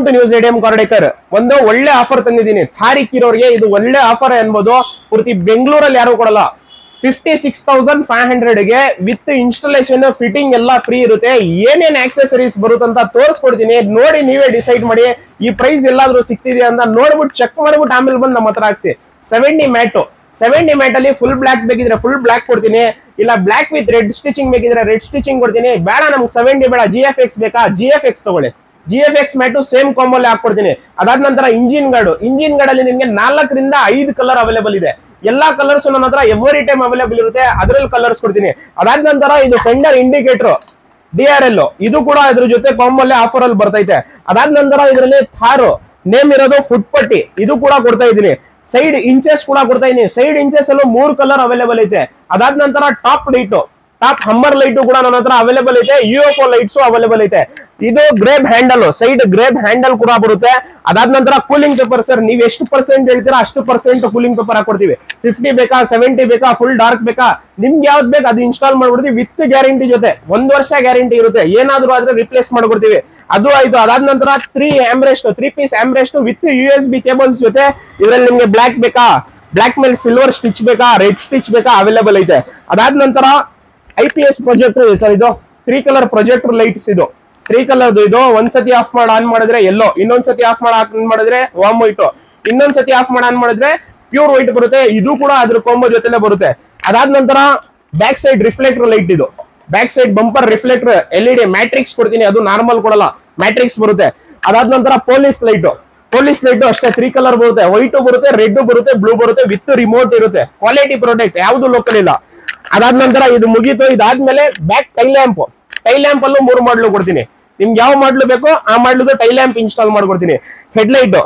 Welcome to news ADM car decor. ಒಂದು ಒಳ್ಳೆ offer ತಂದಿದ್ದೀನಿ ಥಾರಿಕ್ ಇರೋರಿಗೆ. ಇದು ಒಳ್ಳೆ ಆಫರ್ ಅನ್ಬೋದು. ಪೂರ್ತಿ ಬೆಂಗಳೂರಲ್ಲಿ ಯಾರು ಕೊಡಲ್ಲ. 56,500 ಗೆ ವಿತ್ ಇನ್ಸ್ಟಾಲೇಷನ್ ಫಿಟ್ಟಿಂಗ್ ಎಲ್ಲ ಫ್ರೀ ಇರುತ್ತೆ. ಏನೇನ್ ಆಕ್ಸೆಸರೀಸ್ ಬರುತ್ತಂತ ತೋರಿಸ್ಕೊಡ್ತೀನಿ. ನೋಡಿ ನೀವೇ ಡಿಸೈಡ್ ಮಾಡಿ ಈ ಪ್ರೈಸ್ ಎಲ್ಲಾದ್ರೂ ಸಿಗ್ತಿದೆಯಾ ಅಂತ ನೋಡ್ಬಿಟ್ಟು ಚೆಕ್ ಮಾಡ್ಬಿಟ್ಟು ಆಮೇಲೆ ಬಂದು ನಮ್ಮ ಹತ್ರ ಹಾಕ್ಸಿ. 70 ಮ್ಯಾಟ್ ಅಲ್ಲಿ ಫುಲ್ ಬ್ಲಾಕ್ ಬೇಕಿದ್ರೆ ಫುಲ್ ಬ್ಲಾಕ್ ಕೊಡ್ತೀನಿ, ಇಲ್ಲ ಬ್ಲಾಕ್ ವಿತ್ ರೆಡ್ ಸ್ಟಿಚಿಂಗ್ ಬೇಕಿದ್ರೆ ರೆಡ್ ಸ್ಟಿಚಿಂಗ್ ಕೊಡ್ತೀನಿ. ಬೇಡ ನಮ್ಗೆ 70 ಬೇಡ, GFX ಬೇಕಾ, GFX ತಗೊಳ್ಳಿ. GFX ಮ್ಯಾಟು ಸೇಮ್ ಕಾಂಬೋಲಿ ಹಾಕೊಡ್ತೀನಿ. ಅದಾದ ನಂತರ ಇಂಜಿನ್ ಗಾರ್ಡ್ ಅಲ್ಲಿ ನಿಮ್ಗೆ 4 ರಿಂದ 5 ಕಲರ್ ಅವೈಲೇಬಲ್ ಇದೆ. ಎಲ್ಲಾ ಕಲರ್ಸ್ ನನ್ನ ಹತ್ರ ಎವ್ರಿ ಟೈಮ್ ಅವೈಲೇಬಲ್ ಇರುತ್ತೆ. ಅದ್ರಲ್ಲಿ ಕಲರ್ಸ್ ಕೊಡ್ತೀನಿ. ಅದಾದ ನಂತರ ಇದು ಫೆಂಡರ್ ಇಂಡಿಕೇಟರ್ DRL, ಇದು ಕೂಡ ಇದ್ರ ಜೊತೆ ಕಾಂಬೋಲಿ ಆಫರ್ ಅಲ್ಲಿ ಬರ್ತೈತೆ. ಅದಾದ ನಂತರ ಇದರಲ್ಲಿ ಥಾರ್ ನೇಮ್ ಇರೋದು ಫುಟ್ ಪಟ್ಟಿ, ಇದು ಕೂಡ ಕೊಡ್ತಾ ಇದೀನಿ. ಸೈಡ್ ಇಂಚಸ್ ಕೂಡ ಕೊಡ್ತಾ ಇದೀನಿ. ಸೈಡ್ ಇಂಚಸ್ ಅಲ್ಲೂ 3 ಕಲರ್ ಅವೈಲೇಬಲ್ ಐತೆ. ಅದಾದ ನಂತರ ಟಾಪ್ ಹಮ್ಮರ್ ಲೈಟ್ ಕೂಡ ನನ್ನ ಹತ್ರ ಅವೈಲೇಬಲ್ ಐತೆ. UFO ಲೈಟ್ಸ್ ಅವೈಲೇಬಲ್ ಐತೆ. ಇದು grab handle, side grab handle ಕೂಡ ಬರುತ್ತೆ. ಅದಾದ ನಂತರ ಕೂಲಿಂಗ್ ಪೇಪರ್. ಸರ್ ನೀವು ಎಷ್ಟು ಪರ್ಸೆಂಟ್ ಹೇಳ್ತೀರಾ ಅಷ್ಟು ಪರ್ಸೆಂಟ್ ಕೂಲಿಂಗ್ ಪೇಪರ್ ಹಾಕೊಡ್ತೀವಿ. 50 ಬೇಕಾ, 70 ಬೇಕಾ, ಫುಲ್ ಡಾರ್ಕ್ ಬೇಕಾ, ನಿಮ್ಗೆ ಯಾವ್ದು ಬೇಕು ಅದು ಇನ್ಸ್ಟಾಲ್ ಮಾಡ್ಬಿಡ್ತೀವಿ ವಿತ್ ಗ್ಯಾರಂಟಿ ಜೊತೆ. 1 ವರ್ಷ ಗ್ಯಾರಂಟಿ ಇರುತ್ತೆ. ಏನಾದ್ರೂ ಆದ್ರೆ ರಿಪ್ಲೇಸ್ ಮಾಡ್ಕೊಡ್ತೀವಿ. ಅದು ಆಯ್ತು. ಅದಾದ ನಂತರ 3 piece armrest with USB cables ಜೊತೆ. ಇದ್ರಲ್ಲಿ ನಿಮ್ಗೆ ಬ್ಲಾಕ್ ಬೇಕಾ, ಬ್ಲಾಕ್ ಮೇಲೆ ಸಿಲ್ವರ್ ಸ್ಟಿಚ್ ಬೇಕಾ, ರೆಡ್ ಸ್ಟಿಚ್ ಬೇಕಾ, ಅವೈಲೇಬಲ್ ಐತೆ. ಅದಾದ ನಂತರ IPS ಪ್ರೊಜೆಕ್ಟರ್ ಸರ್. ಇದು 3 ಕಲರ್ ಪ್ರೊಜೆಕ್ಟರ್ ಲೈಟ್ಸ್. ಇದು 3 ಕಲರ್ದು. ಇದು ಒಂದ್ಸತಿ ಆಫ್ ಮಾಡಿ ಆನ್ ಮಾಡಿದ್ರೆ ಯೆಲ್ಲೋ, ಇನ್ನೊಂದ್ಸತಿ ಆಫ್ ಮಾಡಿ ಆನ್ ಮಾಡಿದ್ರೆ ವಾಮ್ ವೈಟ್, ಇನ್ನೊಂದ್ಸತಿ ಆಫ್ ಮಾಡಿ ಆನ್ ಮಾಡಿದ್ರೆ ಪ್ಯೂರ್ ವೈಟ್ ಬರುತ್ತೆ. ಇದು ಕೂಡ ಅದ್ರ ಕಾಂಬೋ ಜೊತೆಲೆ ಬರುತ್ತೆ. ಅದಾದ ನಂತರ ಬ್ಯಾಕ್ ಸೈಡ್ ರಿಫ್ಲೆಕ್ಟರ್ ಲೈಟ್. ಇದು back side bumper reflector LED matrix ಕೊಡ್ತೀನಿ. ಅದು ನಾರ್ಮಲ್ ಕೊಡಲ್ಲ, ಮ್ಯಾಟ್ರಿಕ್ಸ್ ಬರುತ್ತೆ. ಅದಾದ ನಂತರ ಪೊಲೀಸ್ ಲೈಟ್ ಅಷ್ಟೇ 3 ಕಲರ್ ಬರುತ್ತೆ. ವೈಟ್ ಬರುತ್ತೆ, ರೆಡ್ ಬರುತ್ತೆ, ಬ್ಲೂ ಬರುತ್ತೆ, ವಿತ್ ರಿಮೋಟ್ ಇರುತ್ತೆ. ಕ್ವಾಲಿಟಿ ಪ್ರಾಡಕ್ಟ್, ಯಾವ್ದು ಲೋಕಲ್ ಇಲ್ಲ. ಅದಾದ ನಂತರ ಇದು ಮುಗೀತು. ಇದಾದ್ಮೇಲೆ ಬ್ಯಾಕ್ ಟೈಲ್ ಲ್ಯಾಂಪ್ ಅಲ್ಲೂ 3 ಮಾಡ್ಲು ಕೊಡ್ತೀನಿ. ನಿಮ್ಗೆ ಯಾವ ಮಾಡ್ಲು ಬೇಕೋ ಆ ಮಾಡ್ಲುದು ಟೈಲ್ ಲ್ಯಾಂಪ್ ಇನ್ಸ್ಟಾಲ್ ಮಾಡ್ಕೊಡ್ತೀನಿ. ಹೆಡ್ಲೈಟ್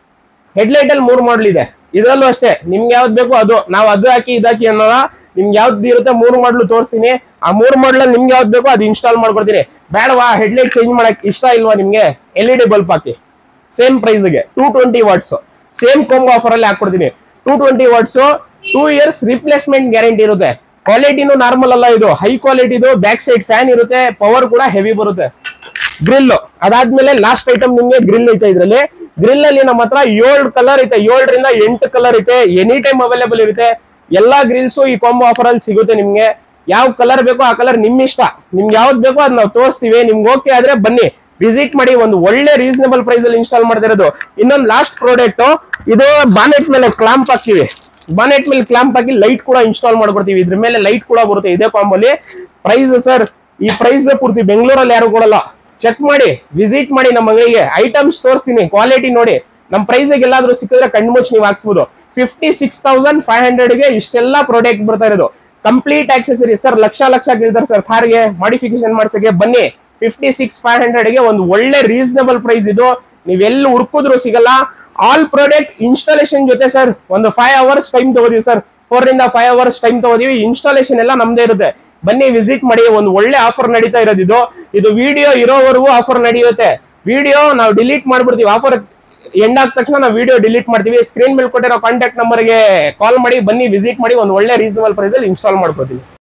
ಅಲ್ಲಿ 3 ಮಾಡ್ಲ್ ಇದೆ. ಇದರಲ್ಲೂ ಅಷ್ಟೇ ನಿಮ್ಗೆ ಯಾವ್ದು ಬೇಕೋ ಅದು. ನಾವು ಅದು ಹಾಕಿ ಇದಾಕಿ ಅನ್ನೋಣ. ನಿಮ್ಗೆ ಯಾವ್ದು ಇರುತ್ತೆ 3 ಮಾಡ್ಲು ತೋರಿಸ್ತೀನಿ. ಆ 3 ಮಾಡ್ಲಲ್ಲಿ ನಿಮ್ಗೆ ಯಾವ್ದು ಬೇಕೋ ಅದು ಇನ್ಸ್ಟಾಲ್ ಮಾಡ್ಕೊಡ್ತೀನಿ. ಬೇಡವಾ ಹೆಡ್ಲೈಟ್ ಚೇಂಜ್ ಮಾಡಕ್ ಇಷ್ಟ ಇಲ್ವಾ ನಿಮ್ಗೆ, LED ಬಲ್ಬ್ ಹಾಕಿ ಸೇಮ್ ಪ್ರೈಸ್ಗೆ 220 ವಾಟ್ಸ್ ಸೇಮ್ ಕಾಂಬೋ ಆಫರ್ ಅಲ್ಲಿ ಹಾಕೊಡ್ತೀನಿ. 220 ವಾಟ್ಸ್ 2 ಇಯರ್ಸ್ ರಿಪ್ಲೇಸ್ಮೆಂಟ್ ಗ್ಯಾರಂಟಿ ಇರುತ್ತೆ. ಕ್ವಾಲಿಟಿನೂ ನಾರ್ಮಲ್ ಅಲ್ಲ, ಇದು ಹೈ ಕ್ವಾಲಿಟಿದು. ಬ್ಯಾಕ್ ಸೈಡ್ ಫ್ಯಾನ್ ಇರುತ್ತೆ, ಪವರ್ ಕೂಡ ಹೆವಿ ಬರುತ್ತೆ. ಗ್ರಿಲ್ ಅದಾದ್ಮೇಲೆ ಲಾಸ್ಟ್ ಐಟಮ್ ನಿಮ್ಗೆ ಗ್ರಿಲ್ ಐತೆ. ಇದ್ರಲ್ಲಿ ಗ್ರಿಲ್ ಅಲ್ಲಿ ನಮ್ಮ ಹತ್ರ 7 ಕಲರ್ ಐತೆ. 7 ರಿಂದ 8 ಕಲರ್ ಐತೆ. ಎನಿ ಟೈಮ್ ಅವೈಲೇಬಲ್ ಇರುತ್ತೆ. ಎಲ್ಲಾ ಗ್ರಿಲ್ಸು ಈ ಕಾಂಬೋ ಆಫರ್ ಅಲ್ಲಿ ಸಿಗುತ್ತೆ. ನಿಮ್ಗೆ ಯಾವ ಕಲರ್ ಬೇಕೋ ಆ ಕಲರ್ ನಿಮ್ ಇಷ್ಟ. ನಿಮ್ಗೆ ಯಾವ್ದು ಬೇಕೋ ಅದ್ ನಾವು ತೋರಿಸ್ತೀವಿ. ನಿಮ್ಗೆ ಓಕೆ ಆದ್ರೆ ಬನ್ನಿ ವಿಸಿಟ್ ಮಾಡಿ. ಒಂದು ಒಳ್ಳೆ ರೀಸನಬಲ್ ಪ್ರೈಸ್ ಅಲ್ಲಿ ಇನ್ಸ್ಟಾಲ್ ಮಾಡ್ತಿರೋದು. ಇನ್ನೊಂದು ಲಾಸ್ಟ್ ಪ್ರಾಡಕ್ಟ್, ಇದು ಬಾನೆಟ್ ಮೇಲೆ ಕ್ಲಾಂಪ್ ಹಾಕ್ತಿವಿ. ಬಾನೆಟ್ ಮೇಲೆ ಕ್ಲಾಂಪ್ ಹಾಕಿ ಲೈಟ್ ಕೂಡ ಇನ್ಸ್ಟಾಲ್ ಮಾಡ್ಕೊಡ್ತೀವಿ. ಇದ್ರ ಮೇಲೆ ಲೈಟ್ ಕೂಡ ಬರುತ್ತೆ ಇದೇ ಕಾಂಬೋಲಿ. ಪ್ರೈಸ್ ಸರ್, ಈ ಪ್ರೈಸ್ ಪೂರ್ತಿ ಬೆಂಗಳೂರಲ್ಲಿ ಯಾರು ಕೊಡಲ್ಲ. ಚೆಕ್ ಮಾಡಿ, ವಿಸಿಟ್ ಮಾಡಿ ನಮ್ಮ ಅಂಗಡಿಗೆ. ಐಟಮ್ಸ್ ತೋರಿಸ್ತೀನಿ, ಕ್ವಾಲಿಟಿ ನೋಡಿ. ನಮ್ಮ ಪ್ರೈಸ್ ಎಲ್ಲಾದ್ರೂ ಸಿಕ್ಕಿದ್ರೆ ಕಣ್ಮುಚ್ಚಿ ನೀವು ಹಾಕ್ಸ್ಬೋದು. 56,500 ಗೆ ಇಷ್ಟೆಲ್ಲ ಪ್ರಾಡಕ್ಟ್ ಬರ್ತಾ ಇರೋದು. Complete accessory sir. ಲಕ್ಷ ಕೇಳ್ತಾರೆ ಸರ್ ಥಾರ್ಗೆ ಮಾಡಿಫಿಕೇಶನ್ ಮಾಡ್ಸಕ್ಕೆ. ಬನ್ನಿ 56,500 ಗೆ ಒಂದು ಒಳ್ಳೆ ರೀಸನಬಲ್ ಪ್ರೈಸ್ ಇದು. ನೀವೆಲ್ಲಿ ಹುಡುಕಿದ್ರು ಸಿಗಲ್ಲ. ಆಲ್ ಪ್ರಾಡಕ್ಟ್ ಇನ್ಸ್ಟಾಲೇಷನ್ ಜೊತೆ ಸರ್. ಒಂದು 5 ಅವರ್ಸ್ ಟೈಮ್ ತಗೋದೀವಿ ಸರ್. 4 ರಿಂದ 5 ಅವರ್ಸ್ ಟೈಮ್ ತಗೋದೀವಿ. ಇನ್ಸ್ಟಾಲೇಷನ್ ಎಲ್ಲ ನಮ್ದೇ ಇರುತ್ತೆ. ಬನ್ನಿ ವಿಸಿಟ್ ಮಾಡಿ. ಒಂದು ಒಳ್ಳೆ ಆಫರ್ ನಡೀತಾ ಇರೋದು ಇದು ವಿಡಿಯೋ ಇರೋವರೆಗೂ ಆಫರ್ ನಡೆಯುತ್ತೆ. ವಿಡಿಯೋ ನಾವು ಡಿಲೀಟ್ ಮಾಡ್ಬಿಡ್ತೀವಿ. ಆಫರ್ ಎಂಡ್ ಆದ ತಕ್ಷಣ ನಾವು ವಿಡಿಯೋ ಡಿಲೀಟ್ ಮಾಡ್ತೀವಿ. ಸ್ಕ್ರೀನ್ ಮೇಲೆ ಕೊಟ್ಟಿರೋ ಕಾಂಟ್ಯಾಕ್ಟ್ ನಂಬರ್ಗೆ ಕಾಲ್ ಮಾಡಿ. ಬನ್ನಿ ವಿಸಿಟ್ ಮಾಡಿ. ಒಂದು ಒಳ್ಳೆ ರೀಸನಬಲ್ ಪ್ರೈಸ್ ಅಲ್ಲಿ ಇನ್ಸ್ಟಾಲ್ ಮಾಡ್ಕೊತೀವಿ.